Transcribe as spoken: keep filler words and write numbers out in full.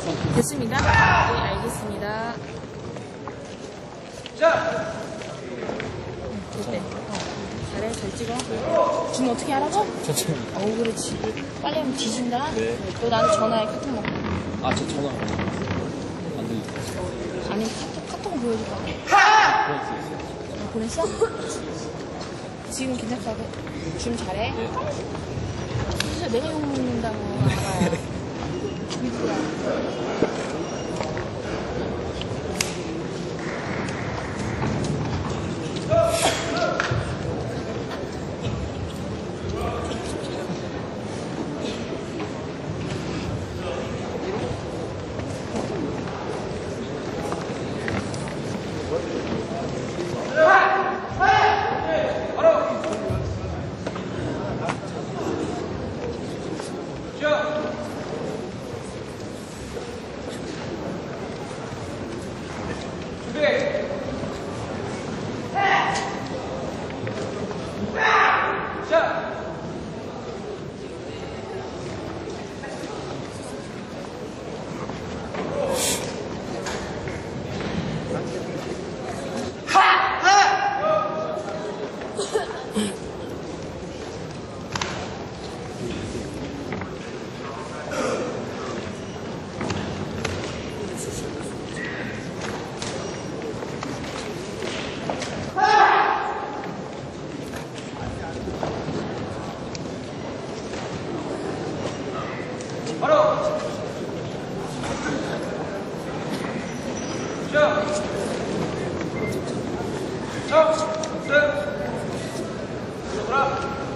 됐습니다. 네, 알겠습니다. 자! 어때? 어. 잘해, 잘 찍어. 지금 어떻게 하라고? 천천히. 어우, 그렇지. 빨리 하면 뒤진다. 네. 너 나한테 전화해, 카톡 먹고. 아, 저 전화. 안 들리죠? 아니, 카톡, 카톡 보여줄 거야. 어, 보냈어? 지금 괜찮다고? 지금 잘해? 네. 진짜 내가 욕 먹는다고. 죽이더라. 바로! 자! 자! 셋! 돌아!